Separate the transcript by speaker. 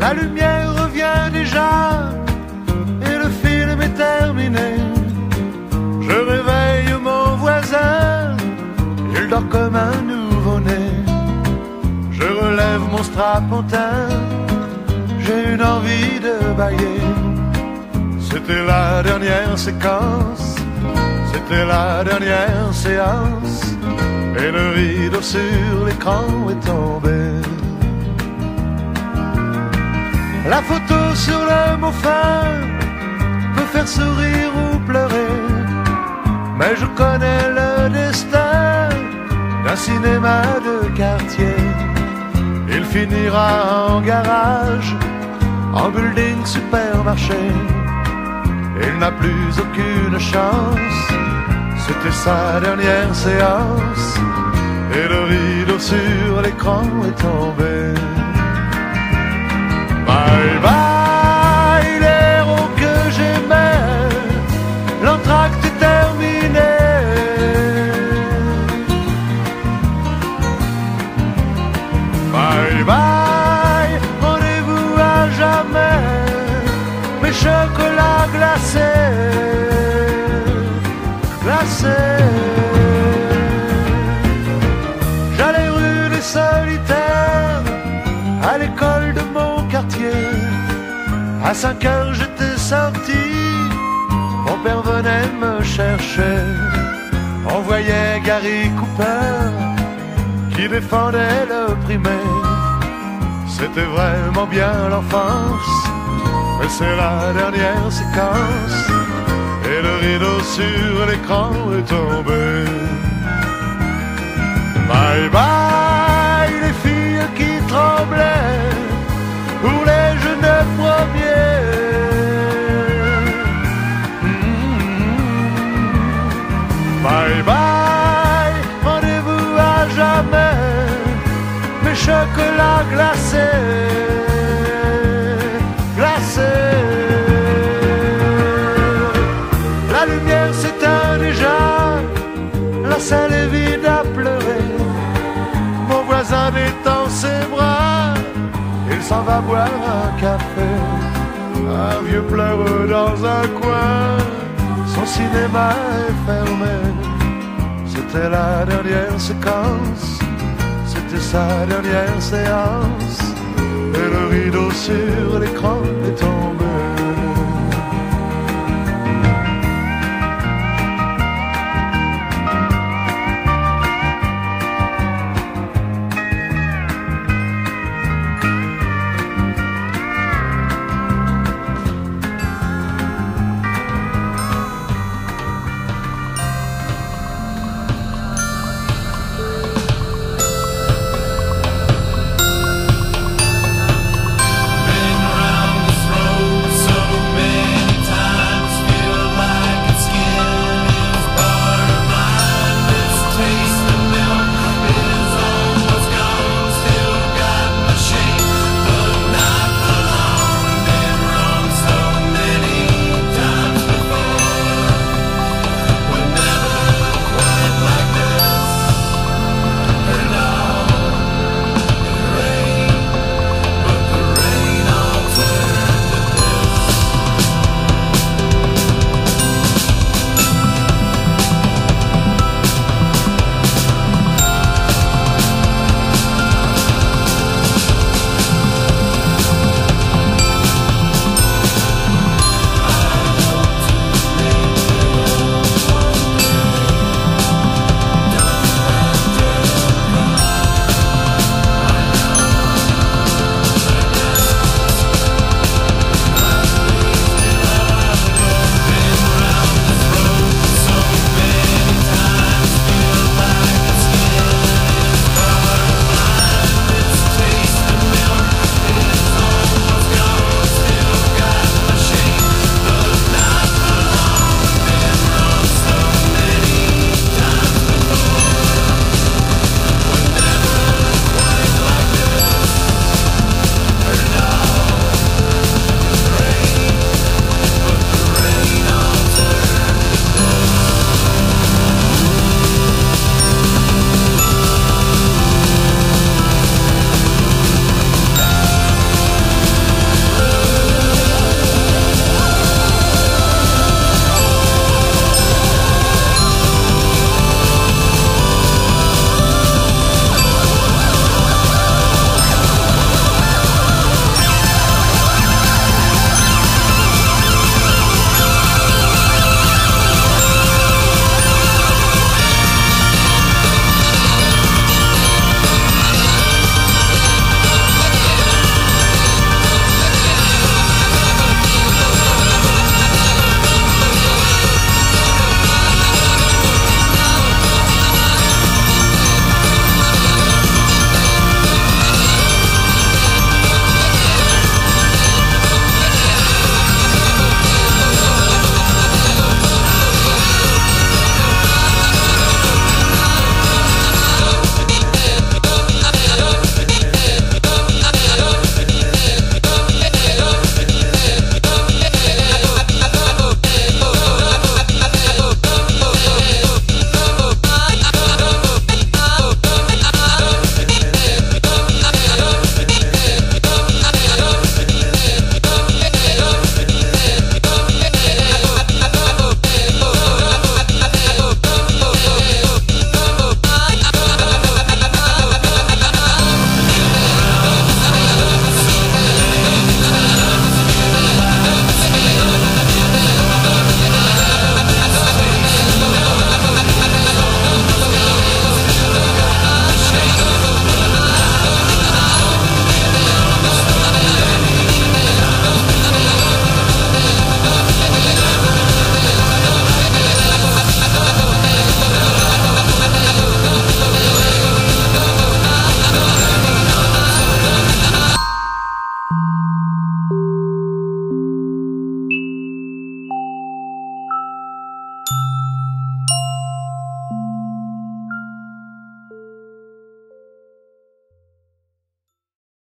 Speaker 1: La lumière revient déjà et le film est terminé. Je réveille mon voisin, il dort comme un nouveau-né. Je relève mon strapontin, j'ai une envie de bailler. C'était la dernière séquence, c'était la dernière séance, et le rideau sur l'écran est tombé. La photo sur le mot fin peut faire sourire ou pleurer, mais je connais le destin d'un cinéma de quartier. Il finira en garage, en building supermarché. Il n'a plus aucune chance, c'était sa dernière séance, et le rideau sur l'écran est tombé. Bye bye l'héros que j'aimais, l'entracte est terminé. Bye bye, rendez-vous à jamais, mes chocolats glacés, glacés. J'allais rue des Solitaires, à l'école de mon quartier. À 5 heures j'étais sorti, mon père venait me chercher. On voyait Gary Cooper qui défendait le primaire. C'était vraiment bien l'enfance, mais c'est la dernière séquence, et le rideau sur l'écran est tombé. Bye bye les filles qui tremblaient pour les jeunes premiers. Bye bye, rendez-vous à jamais, mes chocolats glacés, glacés. La lumière s'éteint déjà, la salle est vide à pleurer. Mon voisin détend ses bras, il s'en va boire un café. Un vieux pleureux dans un coin, son cinéma est fermé. C'était la dernière séquence, c'était sa dernière séance, et le rideau sur l'écran est tombé.